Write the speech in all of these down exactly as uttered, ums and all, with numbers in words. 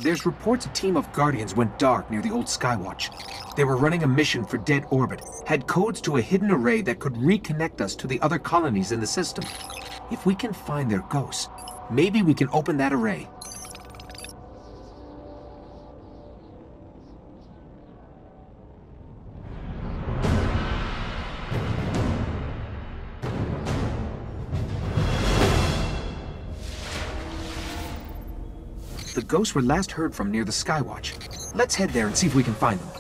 There's reports a team of Guardians went dark near the old Skywatch. They were running a mission for Dead Orbit, had codes to a hidden array that could reconnect us to the other colonies in the system. If we can find their ghosts, maybe we can open that array. The ghosts were last heard from near the Skywatch. Let's head there and see if we can find them.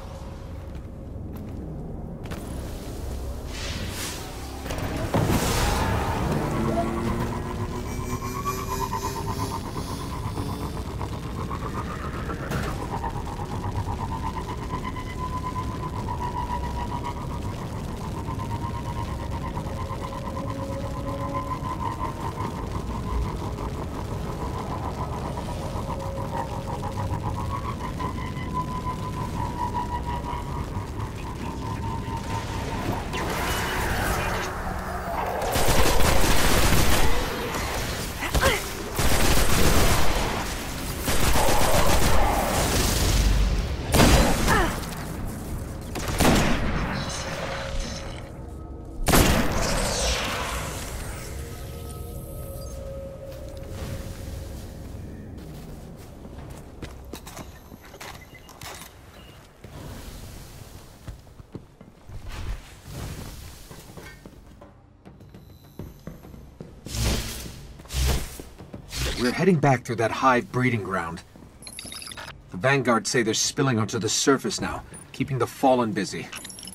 We're heading back through that hive breeding ground. The Vanguard say they're spilling onto the surface now, keeping the Fallen busy.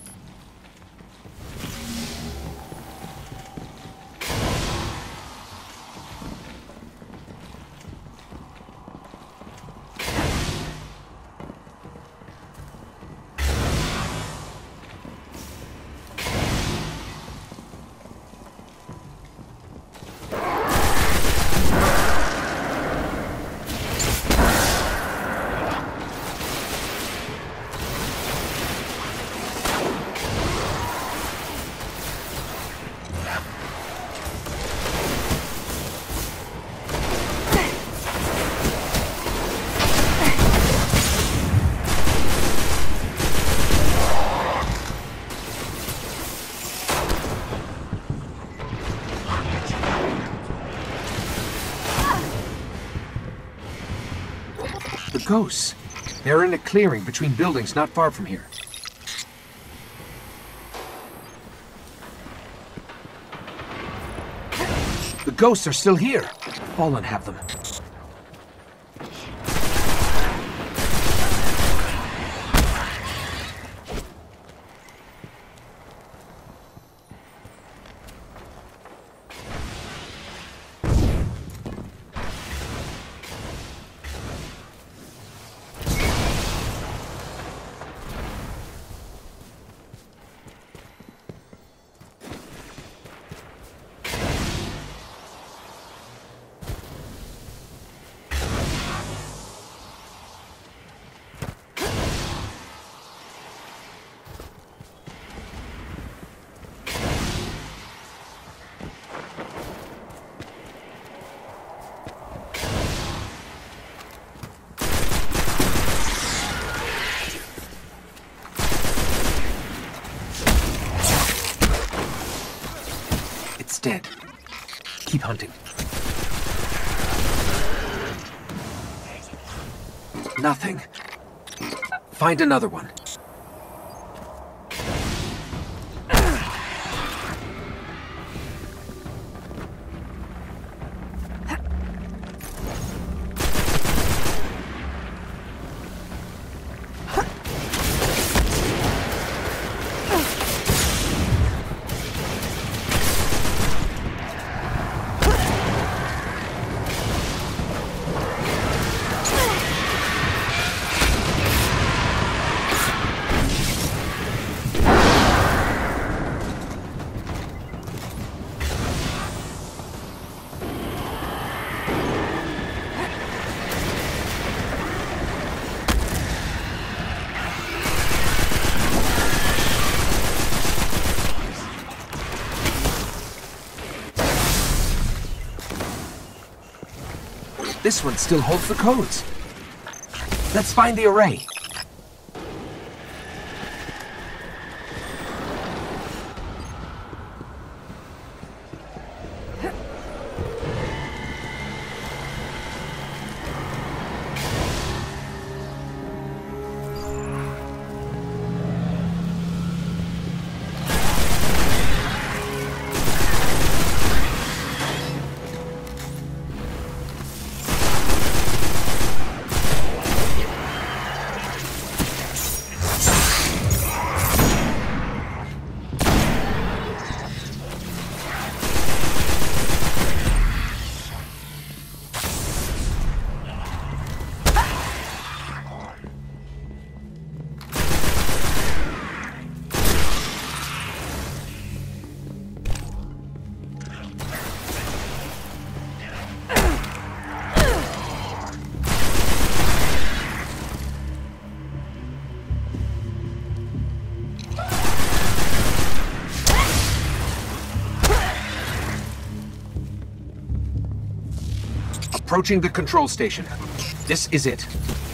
The ghosts. They're in a clearing between buildings not far from here. The ghosts are still here. Fallen have them. Dead. Keep hunting. Nothing. Find another one. This one still holds the codes. Let's find the array. Approaching the control station. This is it.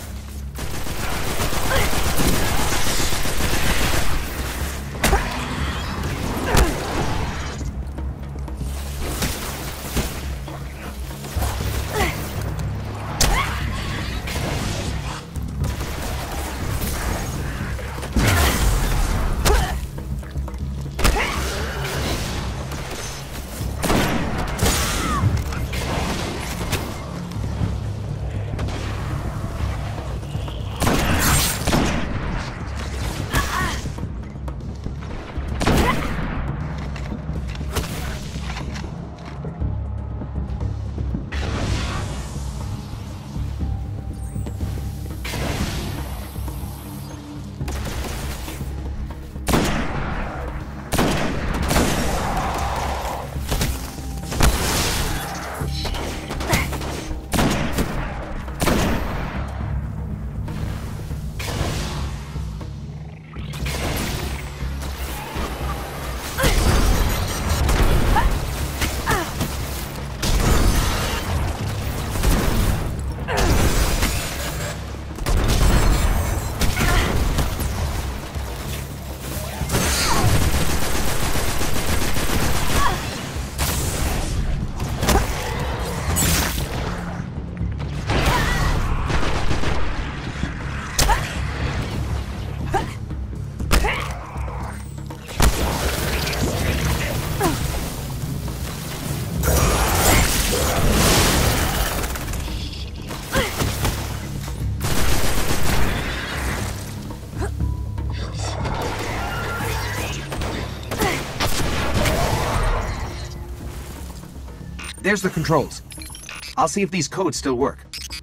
There's the controls. I'll see if these codes still work.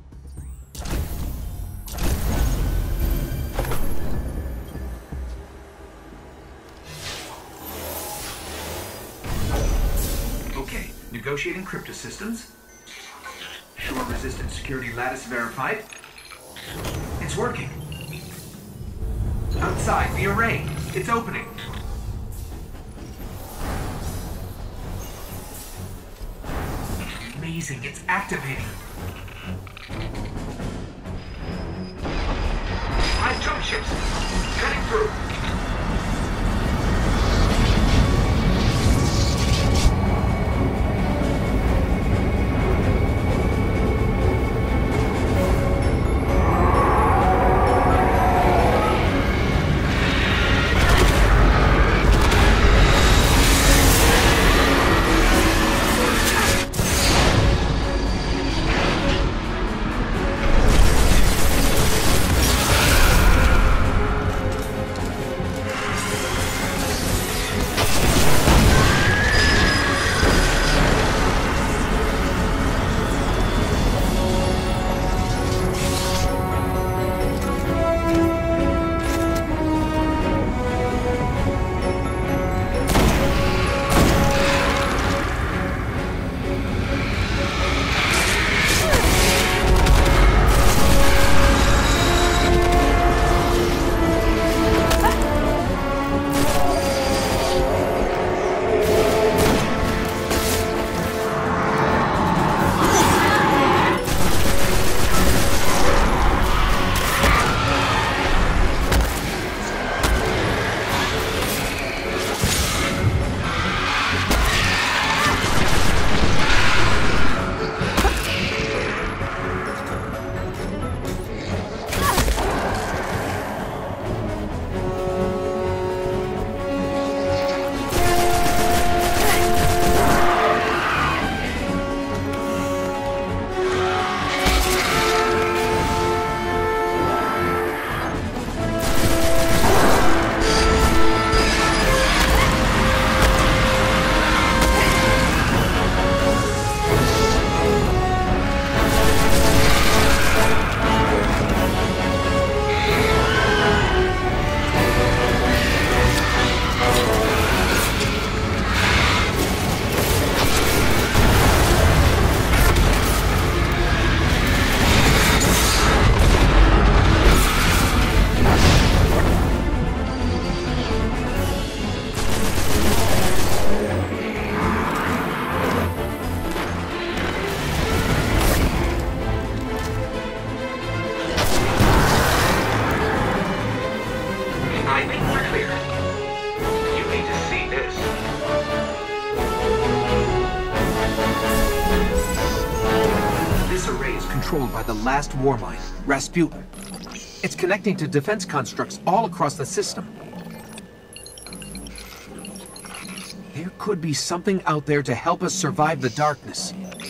Okay, negotiating crypto systems. Shore-resistant security lattice verified. It's working. Outside, the array. It's opening. Amazing, it's activating. High jump ships, cutting through. controlled by the last warmind, Rasputin. It's connecting to defense constructs all across the system. There could be something out there to help us survive the darkness.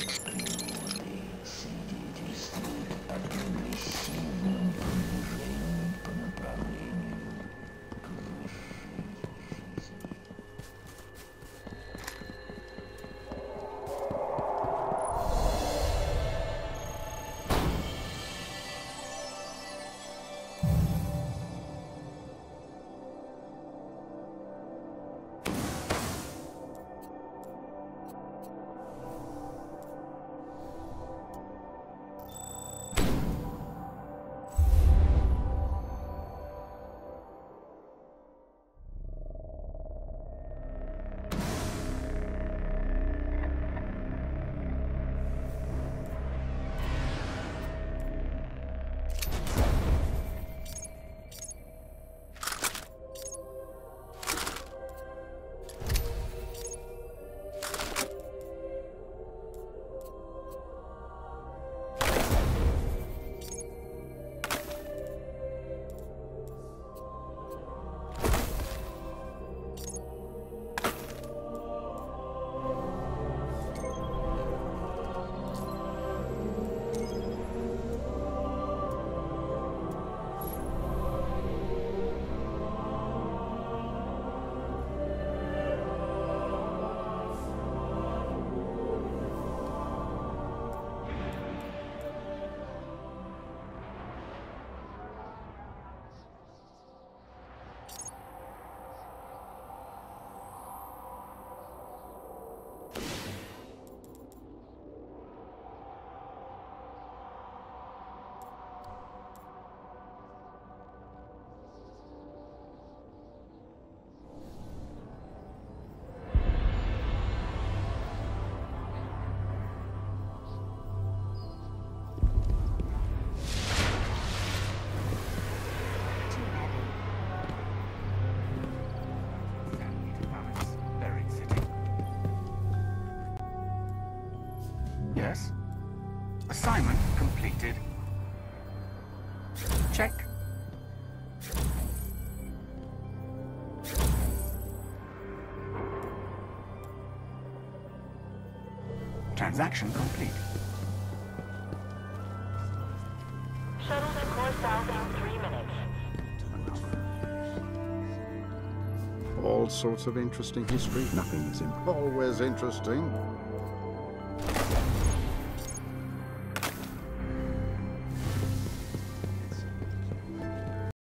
Yes. Assignment completed. Check. Transaction complete. Shuttle to core south in three minutes. All sorts of interesting history. Nothing is im- always interesting.